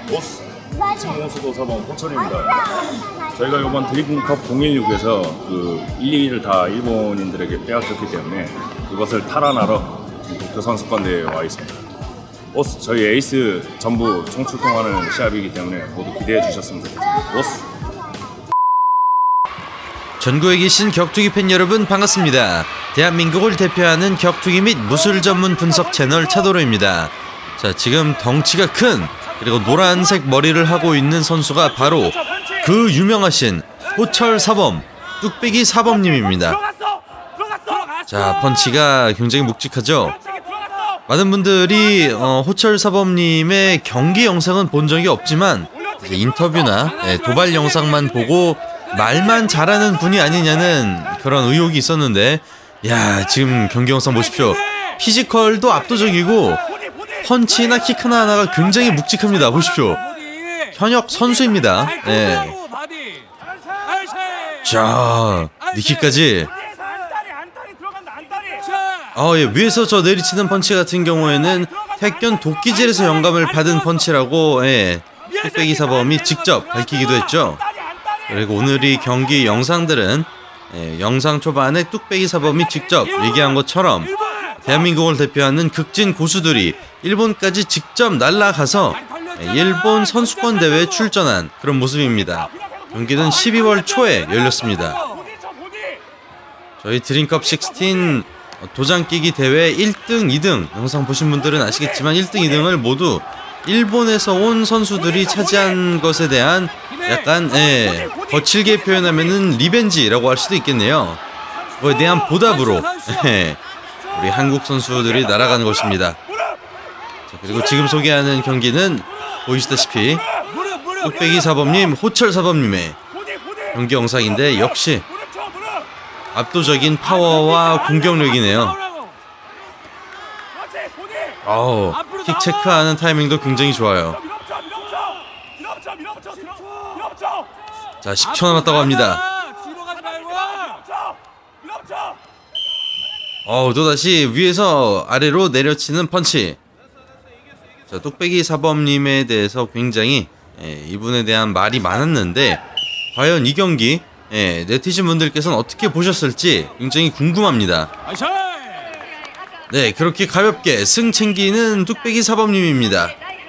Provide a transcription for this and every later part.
보스 성공수도 사범 호철입니다. 저희가 이번 드림컵 016에서 그 1, 2위를 다 일본인들에게 빼앗겼기 때문에 그것을 탈환하러 도쿄 선수권대회에 와 있습니다. 보스, 저희 에이스 전부 총출동하는 시합이기 때문에 모두 기대해 주셨으면 좋겠습니다. 보스. 전국에 계신 격투기 팬 여러분 반갑습니다. 대한민국을 대표하는 격투기 및 무술 전문 분석 채널 차도로입니다. 자, 지금 덩치가 큰 그리고 노란색 머리를 하고 있는 선수가 바로 그 유명하신 호철 사범 뚝배기 사범님입니다. 자, 펀치가 굉장히 묵직하죠. 많은 분들이 호철 사범님의 경기 영상은 본 적이 없지만 이제 인터뷰나 도발 영상만 보고 말만 잘하는 분이 아니냐는 그런 의혹이 있었는데, 야, 지금 경기 영상 보십시오. 피지컬도 압도적이고 펀치나 킥 하나하나가 굉장히 묵직합니다. 보십시오. 현역 선수입니다. 네. 자, 니킥까지. 예, 위에서 저 내리치는 펀치 같은 경우에는 택견 도끼질에서 영감을 받은 펀치라고 뚝배기 사범이 직접 밝히기도 했죠. 그리고 오늘 이 경기 영상들은 영상 초반에 뚝배기 사범이 직접 얘기한 것처럼 대한민국을 대표하는 극진 고수들이 일본까지 직접 날아가서 일본 선수권 대회에 출전한 그런 모습입니다. 경기는 12월 초에 열렸습니다. 저희 드림컵 16 도장 끼기 대회 1등, 2등 영상 보신 분들은 아시겠지만 1등, 2등을 모두 일본에서 온 선수들이 차지한 것에 대한 약간 거칠게 표현하면은 리벤지라고 할 수도 있겠네요. 그거에 대한 보답으로 우리 한국 선수들이 날아가는 것입니다. 자, 그리고 지금 소개하는 경기는 보이시다시피 뚝배기 사범님, 호철 사범님의 경기 영상인데 역시 압도적인 파워와 공격력이네요. 킥 체크하는 타이밍도 굉장히 좋아요. 자, 10초 남았다고 합니다. 또다시 위에서 아래로 내려치는 펀치. 자, 뚝배기 사범님에 대해서 굉장히 이분에 대한 말이 많았는데 과연 이 경기 네티즌 분들께서는 어떻게 보셨을지 굉장히 궁금합니다. 네, 그렇게 가볍게 승 챙기는 뚝배기 사범님입니다.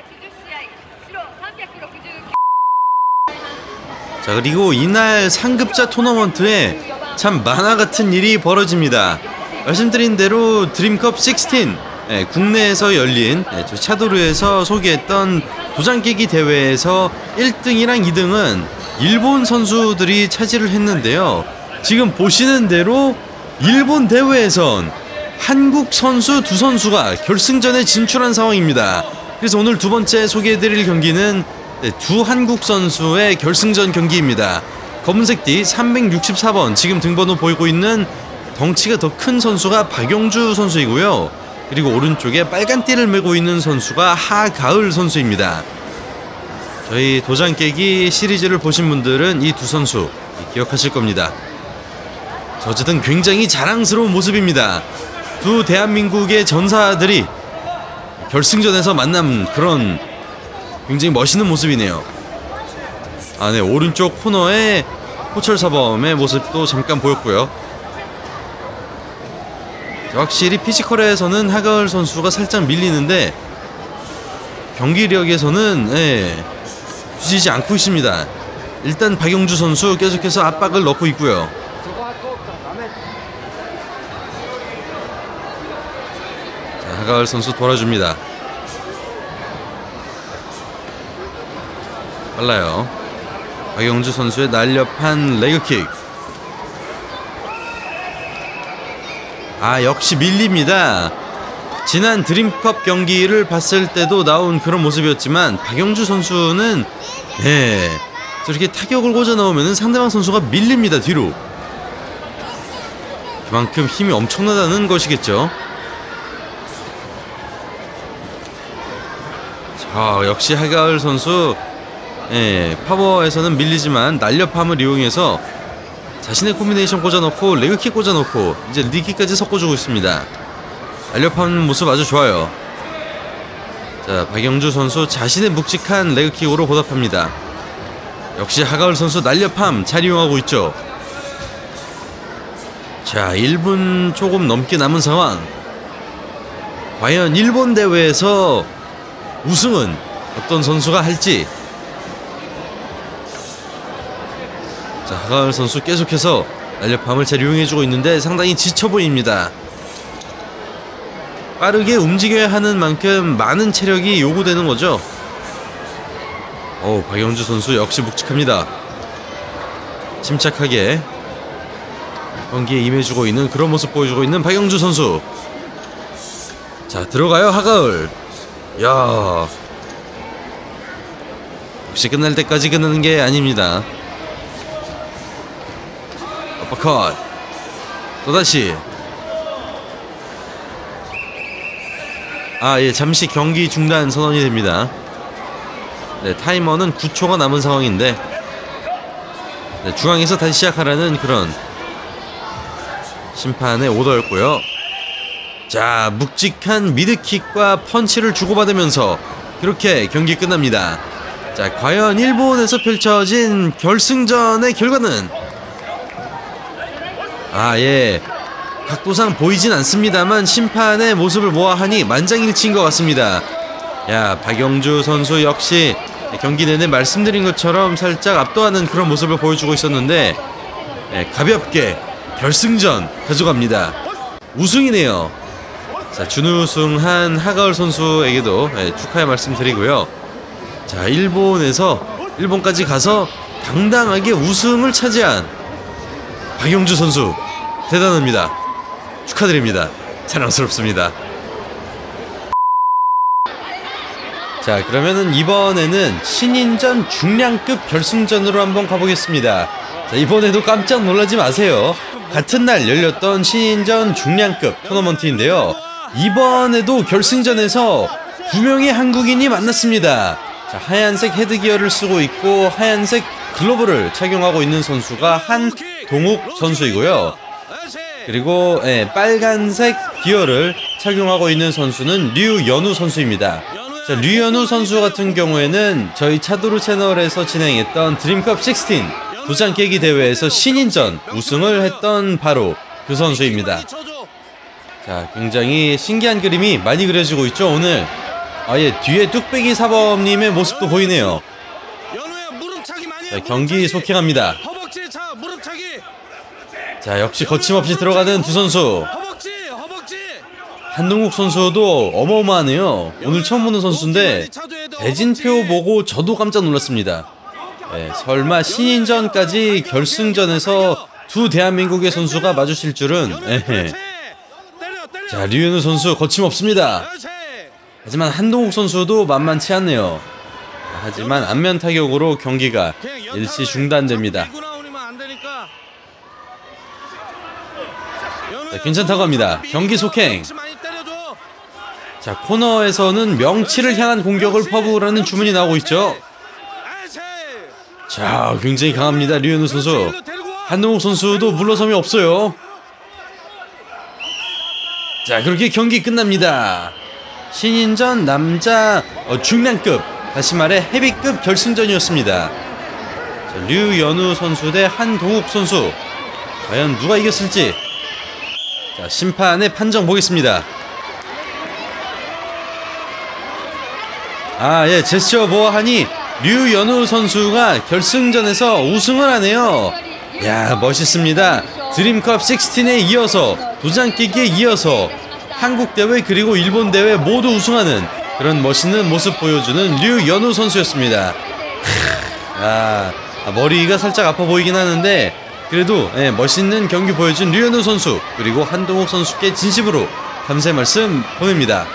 자, 그리고 이날 상급자 토너먼트에 참 만화 같은 일이 벌어집니다. 말씀드린 대로 드림컵 16 국내에서 열린 저 차도르에서 소개했던 도장 깨기 대회에서 1등이랑 2등은 일본 선수들이 차지를 했는데요. 지금 보시는 대로 일본 대회에선 한국 선수 두 선수가 결승전에 진출한 상황입니다. 그래서 오늘 두 번째 소개해드릴 경기는 두 한국 선수의 결승전 경기입니다. 검은색 띠 364번 지금 등번호 보이고 있는 덩치가 더 큰 선수가 박용주 선수이고요. 그리고 오른쪽에 빨간 띠를 메고 있는 선수가 하가을 선수입니다. 저희 도장 깨기 시리즈를 보신 분들은 이 두 선수 기억하실 겁니다. 어쨌든 굉장히 자랑스러운 모습입니다. 두 대한민국의 전사들이 결승전에서 만난 그런 굉장히 멋있는 모습이네요. 네, 오른쪽 코너에 호철 사범의 모습도 잠깐 보였고요. 확실히 피지컬에서는 하가을 선수가 살짝 밀리는데 경기력에서는 뒤지지 않고 있습니다. 일단 박용주 선수 계속해서 압박을 넣고 있고요. 자, 하가을 선수 돌아줍니다. 빨라요. 박용주 선수의 날렵한 레그킥. 역시 밀립니다. 지난 드림컵 경기를 봤을 때도 나온 그런 모습이었지만 박용주 선수는 저렇게 타격을 꽂아 넣으면 상대방 선수가 밀립니다. 뒤로. 그만큼 힘이 엄청나다는 것이겠죠. 자, 역시 하가을 선수 파워에서는 밀리지만 날렵함을 이용해서 자신의 콤비네이션 꽂아놓고 레그킥 꽂아놓고 이제 리킥까지 섞어주고 있습니다. 날렵한 모습 아주 좋아요. 자, 박영주 선수 자신의 묵직한 레그킥으로 보답합니다. 역시 하가울 선수 날렵함 잘 이용하고 있죠. 자, 1분 조금 넘게 남은 상황. 과연 일본 대회에서 우승은 어떤 선수가 할지. 자, 하가울 선수 계속해서 날렵함을 잘 이용해주고 있는데 상당히 지쳐 보입니다. 빠르게 움직여야 하는 만큼 많은 체력이 요구되는 거죠. 박영주 선수 역시 묵직합니다. 침착하게 경기에 임해주고 있는 그런 모습 보여주고 있는 박영주 선수. 자, 들어가요 하가을. 야, 역시 끝날 때까지 끝나는 게 아닙니다. 어퍼컷. 또다시. 예, 잠시 경기 중단 선언이 됩니다. 네, 타이머는 9초가 남은 상황인데, 네, 중앙에서 다시 시작하라는 그런 심판의 오더였고요. 자, 묵직한 미드킥과 펀치를 주고받으면서 그렇게 경기 끝납니다. 자, 과연 일본에서 펼쳐진 결승전의 결과는, 예, 각도상 보이진 않습니다만 심판의 모습을 보아하니 만장일치인 것 같습니다. 야, 박영주 선수 역시 경기 내내 말씀드린 것처럼 살짝 압도하는 그런 모습을 보여주고 있었는데, 가볍게 결승전 가져갑니다. 우승이네요. 자, 준우승한 하가울 선수에게도 축하의 말씀드리고요. 자, 일본까지 가서 당당하게 우승을 차지한 박영주 선수 대단합니다. 축하드립니다. 자랑스럽습니다. 자, 그러면은 이번에는 신인전 중량급 결승전으로 한번 가보겠습니다. 자, 이번에도 깜짝 놀라지 마세요. 같은 날 열렸던 신인전 중량급 토너먼트인데요. 이번에도 결승전에서 2명의 한국인이 만났습니다. 자, 하얀색 헤드기어를 쓰고 있고 하얀색 글러브를 착용하고 있는 선수가 한동욱 선수이고요. 그리고 빨간색 기어를 착용하고 있는 선수는 류연우 선수입니다. 자, 류연우 선수 같은 경우에는 저희 차도루 채널에서 진행했던 드림컵 16 도장 깨기 대회에서 신인전 우승을 했던 바로 그 선수입니다. 자, 굉장히 신기한 그림이 많이 그려지고 있죠. 오늘 뒤에 뚝배기 사범님의 모습도 보이네요. 자, 경기 속행합니다. 자, 역시 거침없이 들어가는 두 선수. 한동욱 선수도 어마어마하네요. 오늘 처음 보는 선수인데 대진표 보고 저도 깜짝 놀랐습니다. 설마 신인전까지 결승전에서 두 대한민국의 선수가 마주칠 줄은. 자, 류현우 선수 거침없습니다. 하지만 한동욱 선수도 만만치 않네요. 하지만 안면 타격으로 경기가 일시 중단됩니다. 자, 괜찮다고 합니다. 경기 속행. 자, 코너에서는 명치를 향한 공격을 퍼부으라는 주문이 나오고 있죠. 자, 굉장히 강합니다. 류현우 선수. 한동욱 선수도 물러섬이 없어요. 자, 그렇게 경기 끝납니다. 신인전 남자 중량급, 다시 말해 헤비급 결승전이었습니다. 자, 류연우 선수 대 한동욱 선수, 과연 누가 이겼을지. 자, 심판의 판정 보겠습니다. 제스처 보아하니 류연우 선수가 결승전에서 우승을 하네요. 야, 멋있습니다. 드림컵 16에 이어서, 도장깨기에 이어서 한국 대회 그리고 일본 대회 모두 우승하는 그런 멋있는 모습 보여주는 류연우 선수였습니다. 머리가 살짝 아파 보이긴 하는데 그래도 멋있는 경기 보여준 류연우 선수 그리고 한동욱 선수께 진심으로 감사의 말씀 보냅니다.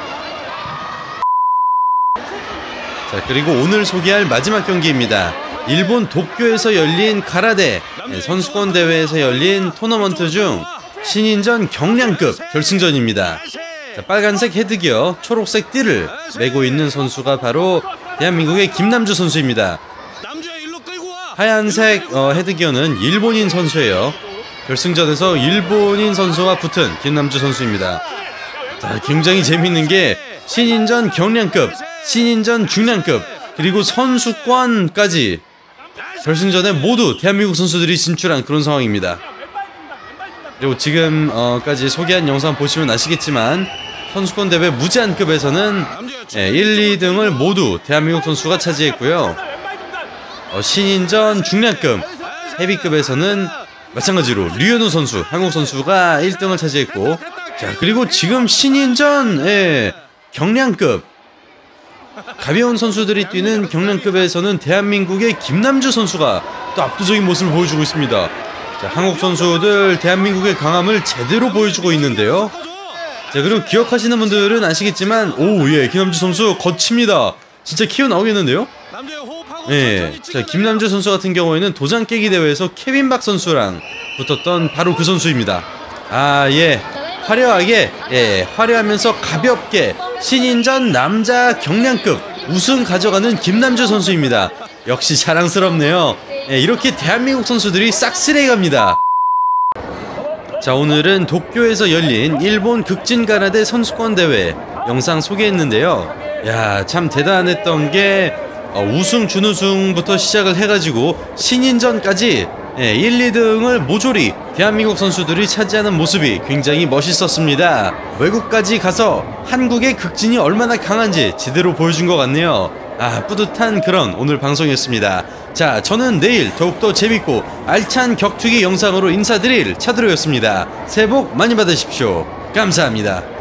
자, 그리고 오늘 소개할 마지막 경기입니다. 일본 도쿄에서 열린 가라데 선수권 대회에서 열린 토너먼트 중 신인전 경량급 결승전입니다. 자, 빨간색 헤드기어, 초록색 띠를 메고 있는 선수가 바로 대한민국의 김남주 선수입니다. 하얀색 헤드기어는 일본인 선수예요. 결승전에서 일본인 선수와 붙은 김남주 선수입니다. 자, 굉장히 재밌는 게 신인전 경량급, 신인전 중량급, 그리고 선수권까지 결승전에 모두 대한민국 선수들이 진출한 그런 상황입니다. 그리고 지금까지 소개한 영상 보시면 아시겠지만 선수권 대회 무제한급에서는 1, 2등을 모두 대한민국 선수가 차지했고요. 신인전 중량급 헤비급에서는 마찬가지로 류현우 선수, 한국 선수가 1등을 차지했고, 자, 그리고 지금 신인전 경량급 가벼운 선수들이 뛰는 경량급에서는 대한민국의 김남주 선수가 또 압도적인 모습을 보여주고 있습니다. 자, 한국 선수들 대한민국의 강함을 제대로 보여주고 있는데요. 자, 그리고 기억하시는 분들은 아시겠지만, 김남주 선수 거칩니다. 진짜 키워 나오겠는데요? 자, 김남주 선수 같은 경우에는 도장 깨기 대회에서 케빈 박 선수랑 붙었던 바로 그 선수입니다. 화려하게, 화려하면서 가볍게 신인전 남자 경량급 우승 가져가는 김남주 선수입니다. 역시 자랑스럽네요. 이렇게 대한민국 선수들이 싹쓸이 갑니다. 자, 오늘은 도쿄에서 열린 일본 극진가라데 선수권 대회 영상 소개했는데요. 야, 참 대단했던 게 우승, 준우승부터 시작을 해가지고 신인전까지 1, 2등을 모조리 대한민국 선수들이 차지하는 모습이 굉장히 멋있었습니다. 외국까지 가서 한국의 극진이 얼마나 강한지 제대로 보여준 것 같네요. 뿌듯한 그런 오늘 방송이었습니다. 자, 저는 내일 더욱더 재밌고 알찬 격투기 영상으로 인사드릴 차드로였습니다. 새해 복 많이 받으십시오. 감사합니다.